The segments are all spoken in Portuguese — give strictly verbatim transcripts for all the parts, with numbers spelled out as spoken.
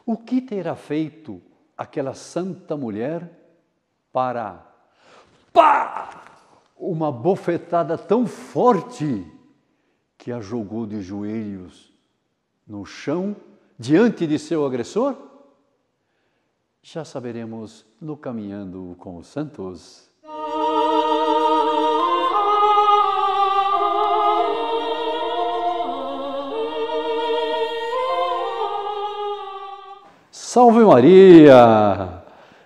O que terá feito aquela santa mulher para, pá, uma bofetada tão forte que a jogou de joelhos no chão diante de seu agressor? Já saberemos no Caminhando com os Santos. Salve Maria!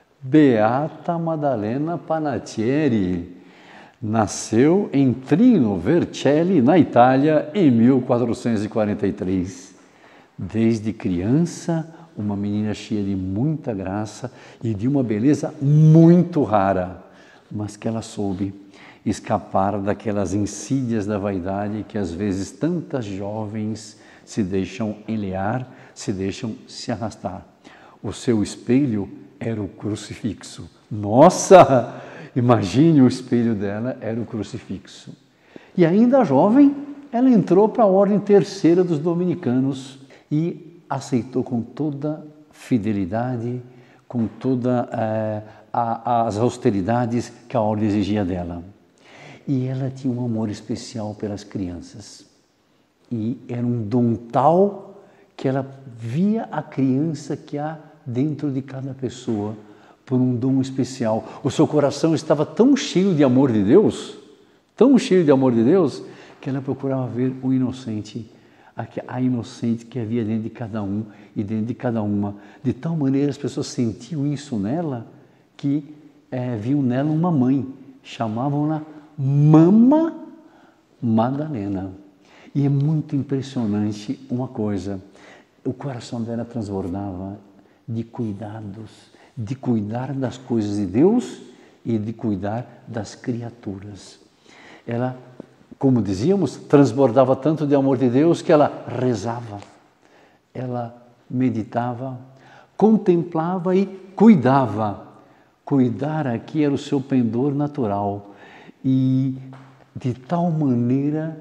Beata Maddalena Panettiere nasceu em Trino Vercelli, na Itália, em mil quatrocentos e quarenta e três. Desde criança, uma menina cheia de muita graça e de uma beleza muito rara, mas que ela soube escapar daquelas insídias da vaidade que às vezes tantas jovens se deixam enlear, se deixam se arrastar. O seu espelho era o crucifixo. Nossa! Imagine, o espelho dela era o crucifixo. E ainda jovem, ela entrou para a ordem terceira dos dominicanos e aceitou com toda fidelidade, com todas eh, as austeridades que a ordem exigia dela. E ela tinha um amor especial pelas crianças. E era um dom tal que ela via a criança que há dentro de cada pessoa por um dom especial. O seu coração estava tão cheio de amor de Deus, tão cheio de amor de Deus, que ela procurava ver o inocente, a inocente que havia dentro de cada um e dentro de cada uma. De tal maneira as pessoas sentiam isso nela, que é, viam nela uma mãe, chamavam-na Mama Maddalena. E é muito impressionante uma coisa, o coração dela transbordava de cuidados, de cuidar das coisas de Deus e de cuidar das criaturas. Ela, como dizíamos, transbordava tanto de amor de Deus que ela rezava, ela meditava, contemplava e cuidava. Cuidar aqui era o seu pendor natural e de tal maneira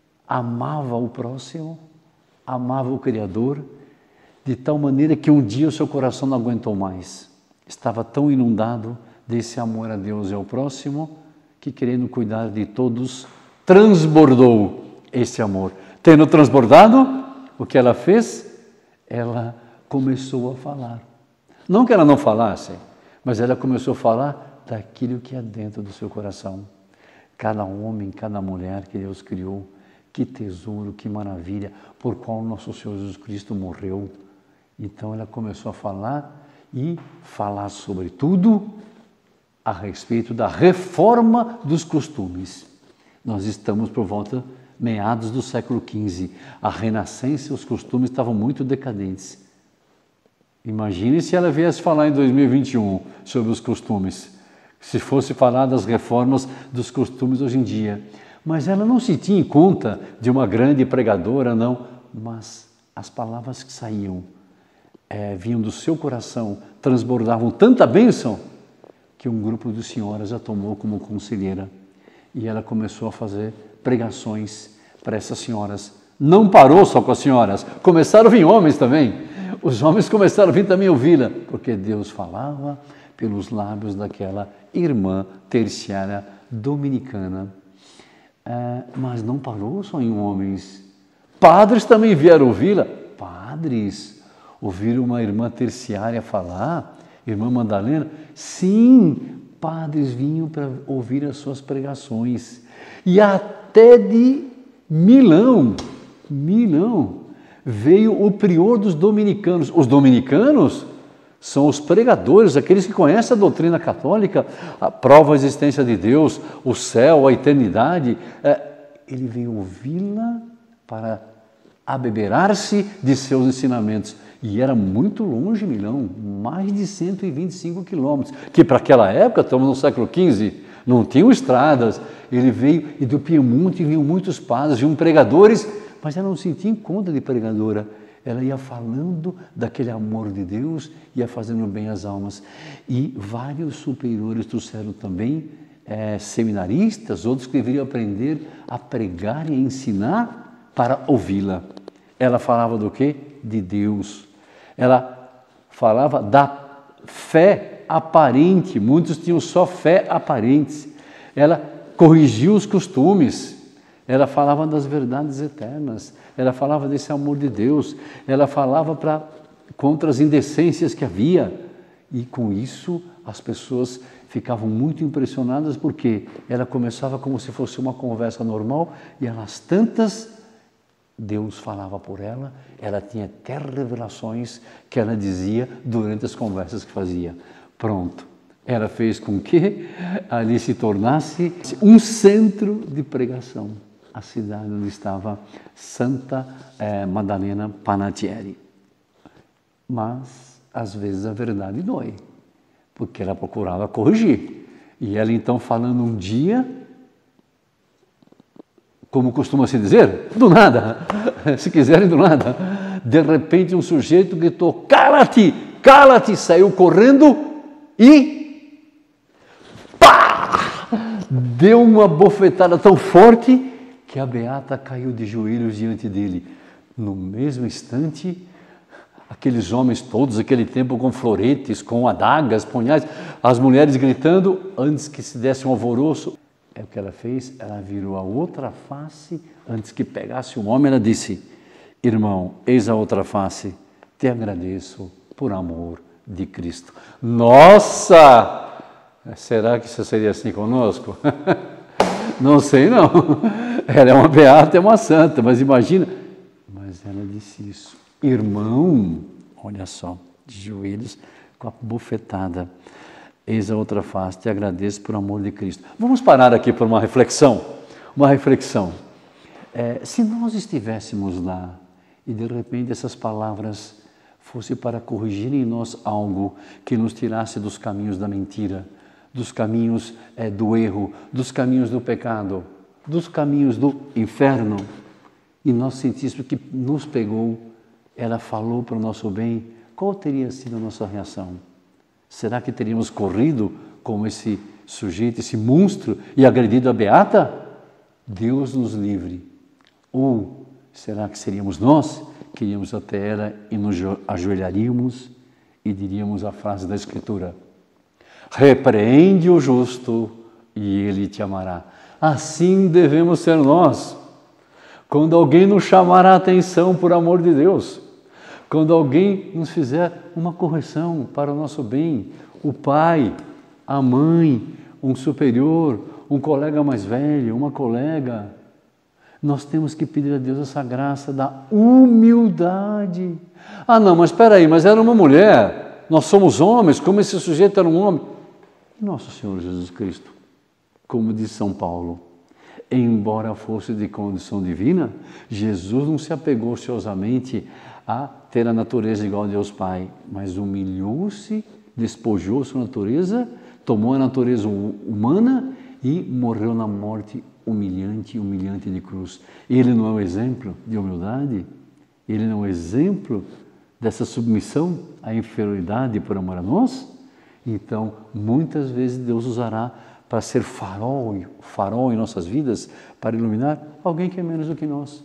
amava o próximo, amava o Criador, de tal maneira que um dia o seu coração não aguentou mais. Estava tão inundado desse amor a Deus e ao próximo, que querendo cuidar de todos, transbordou esse amor. Tendo transbordado, o que ela fez? Ela começou a falar. Não que ela não falasse, mas ela começou a falar daquilo que é dentro do seu coração. Cada homem, cada mulher que Deus criou, que tesouro, que maravilha, por qual nosso Senhor Jesus Cristo morreu. Então ela começou a falar e falar sobre tudo a respeito da reforma dos costumes. Nós estamos por volta meados do século quinze. A Renascença e os costumes estavam muito decadentes. Imagine se ela viesse falar em dois mil e vinte e um sobre os costumes, se fosse falar das reformas dos costumes hoje em dia. Mas ela não se tinha em conta de uma grande pregadora, não, mas as palavras que saíam É, vinham do seu coração, transbordavam tanta bênção, que um grupo de senhoras a tomou como conselheira. E ela começou a fazer pregações para essas senhoras. Não parou só com as senhoras, começaram a vir homens também. Os homens começaram a vir também ouvi-la, porque Deus falava pelos lábios daquela irmã terciária dominicana. É, mas não parou só em homens. Padres também vieram ouvi-la. Padres ouviram uma irmã terciária falar, irmã Maddalena? Sim, padres vinham para ouvir as suas pregações. E até de Milão, Milão, veio o prior dos dominicanos. Os dominicanos são os pregadores, aqueles que conhecem a doutrina católica, a prova da existência de Deus, o céu, a eternidade. Ele veio ouvi-la para abeberar-se de seus ensinamentos. E era muito longe Milão, mais de cento e vinte e cinco quilômetros, que para aquela época, estamos no século quinze, não tinham estradas. Ele veio, e do Piemonte vinham muitos padres, vinham pregadores, mas ela não se sentia em conta de pregadora. Ela ia falando daquele amor de Deus, ia fazendo bem às almas. E vários superiores trouxeram também é, seminaristas, outros que viriam aprender a pregar e a ensinar para ouvi-la. Ela falava do quê? De Deus. Ela falava da fé aparente, muitos tinham só fé aparente. Ela corrigia os costumes, ela falava das verdades eternas, ela falava desse amor de Deus, ela falava pra, contra as indecências que havia, e com isso as pessoas ficavam muito impressionadas, porque ela começava como se fosse uma conversa normal, e elas tantas, Deus falava por ela, ela tinha até revelações que ela dizia durante as conversas que fazia. Pronto, ela fez com que ali se tornasse um centro de pregação, a cidade onde estava Santa eh, Madalena Panatieri. Mas, às vezes, a verdade dói, porque ela procurava corrigir. E ela, então, falando um dia, como costuma se dizer, do nada, se quiserem do nada, de repente um sujeito gritou, cala-te, cala-te, saiu correndo e pá! Deu uma bofetada tão forte que a beata caiu de joelhos diante dele. No mesmo instante, aqueles homens todos, aquele tempo com floretes, com adagas, punhais, as mulheres gritando, antes que se desse um alvoroço. É o que ela fez, ela virou a outra face, antes que pegasse um homem, ela disse, irmão, eis a outra face, te agradeço por amor de Cristo. Nossa! Será que isso seria assim conosco? Não sei não, ela é uma beata, é uma santa, mas imagina, mas ela disse isso, irmão, olha só, de joelhos, com a bofetada, eis a outra face, te agradeço por amor de Cristo. Vamos parar aqui por uma reflexão, uma reflexão. É, se nós estivéssemos lá e de repente essas palavras fossem para corrigir em nós algo que nos tirasse dos caminhos da mentira, dos caminhos é, do erro, dos caminhos do pecado, dos caminhos do inferno, e nós sentíssemos que nos pegou, ela falou para o nosso bem, qual teria sido a nossa reação? Será que teríamos corrido como esse sujeito, esse monstro, e agredido a beata? Deus nos livre. Ou será que seríamos nós que íamos até ela e nos ajoelharíamos e diríamos a frase da Escritura, repreende o justo e ele te amará. Assim devemos ser nós. Quando alguém nos chamar a atenção por amor de Deus, quando alguém nos fizer uma correção para o nosso bem, o pai, a mãe, um superior, um colega mais velho, uma colega, nós temos que pedir a Deus essa graça da humildade. Ah não, mas espera aí, mas era uma mulher, nós somos homens, como esse sujeito era um homem? Nosso Senhor Jesus Cristo, como diz São Paulo, embora fosse de condição divina, Jesus não se apegou ociosamente a ter a natureza igual a Deus Pai, mas humilhou-se, despojou sua natureza, tomou a natureza humana e morreu na morte humilhante, humilhante de cruz. Ele não é um exemplo de humildade? Ele não é um exemplo dessa submissão à inferioridade por amor a nós? Então, muitas vezes Deus usará para ser farol, farol em nossas vidas, para iluminar alguém que é menos do que nós.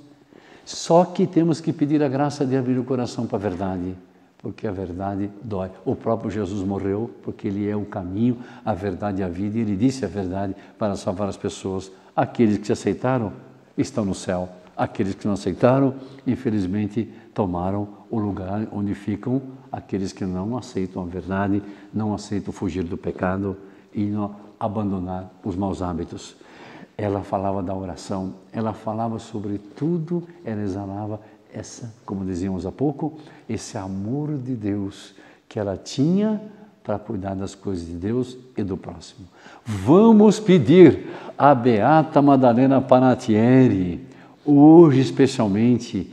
Só que temos que pedir a graça de abrir o coração para a verdade, porque a verdade dói. O próprio Jesus morreu porque Ele é o caminho, a verdade e a vida, e Ele disse a verdade para salvar as pessoas. Aqueles que se aceitaram estão no céu, aqueles que não aceitaram, infelizmente, tomaram o lugar onde ficam aqueles que não aceitam a verdade, não aceitam fugir do pecado e não abandonar os maus hábitos. Ela falava da oração, ela falava sobre tudo, ela exalava essa, como dizíamos há pouco, esse amor de Deus que ela tinha para cuidar das coisas de Deus e do próximo. Vamos pedir a Beata Madalena Panatieri, hoje especialmente,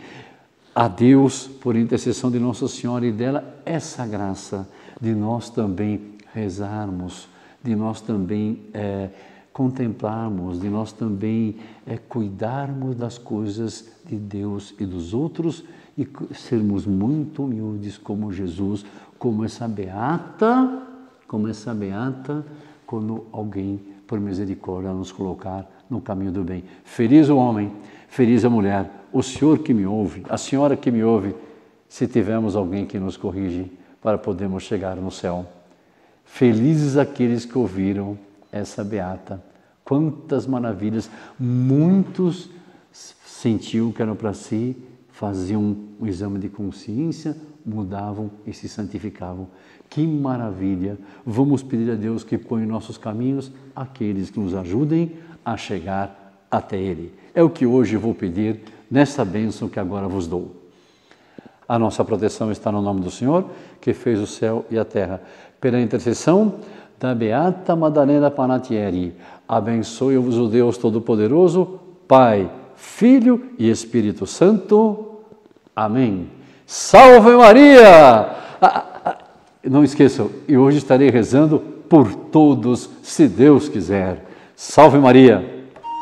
a Deus, por intercessão de Nossa Senhora e dela, essa graça de nós também rezarmos, de nós também é, contemplarmos, de nós também é, cuidarmos das coisas de Deus e dos outros e sermos muito humildes como Jesus, como essa beata, como essa beata, quando alguém, por misericórdia, nos colocar no caminho do bem. Feliz o homem, feliz a mulher, o Senhor que me ouve, a senhora que me ouve, se tivermos alguém que nos corrige, para podermos chegar no céu. Felizes aqueles que ouviram essa beata. Quantas maravilhas! Muitos sentiam que eram para si, faziam um exame de consciência, mudavam e se santificavam. Que maravilha! Vamos pedir a Deus que ponha em nossos caminhos aqueles que nos ajudem a chegar até Ele. É o que hoje vou pedir nessa bênção que agora vos dou. A nossa proteção está no nome do Senhor, que fez o céu e a terra. Pela intercessão da Beata Madalena Panatieri, abençoe-vos o Deus Todo-Poderoso, Pai, Filho e Espírito Santo. Amém. Salve Maria! Não esqueçam, e hoje estarei rezando por todos, se Deus quiser. Salve Maria!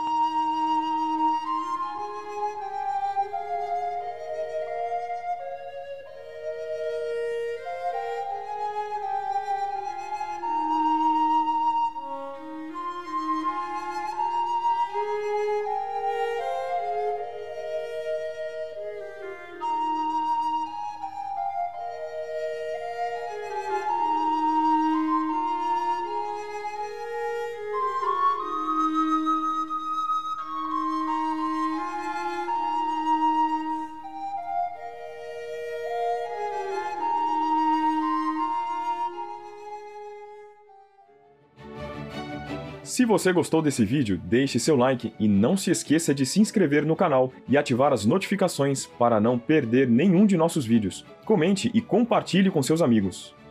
Se você gostou desse vídeo, deixe seu like e não se esqueça de se inscrever no canal e ativar as notificações para não perder nenhum de nossos vídeos. Comente e compartilhe com seus amigos.